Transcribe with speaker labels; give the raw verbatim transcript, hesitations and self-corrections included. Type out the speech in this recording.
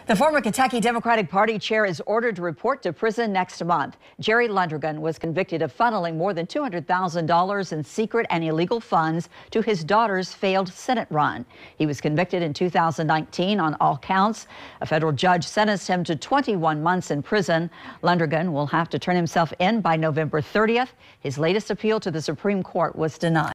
Speaker 1: The former Kentucky Democratic Party chair is ordered to report to prison next month. Jerry Lundergan was convicted of funneling more than two hundred thousand dollars in secret and illegal funds to his daughter's failed Senate run. He was convicted in two thousand nineteen on all counts. A federal judge sentenced him to twenty-one months in prison. Lundergan will have to turn himself in by November thirtieth. His latest appeal to the Supreme Court was denied.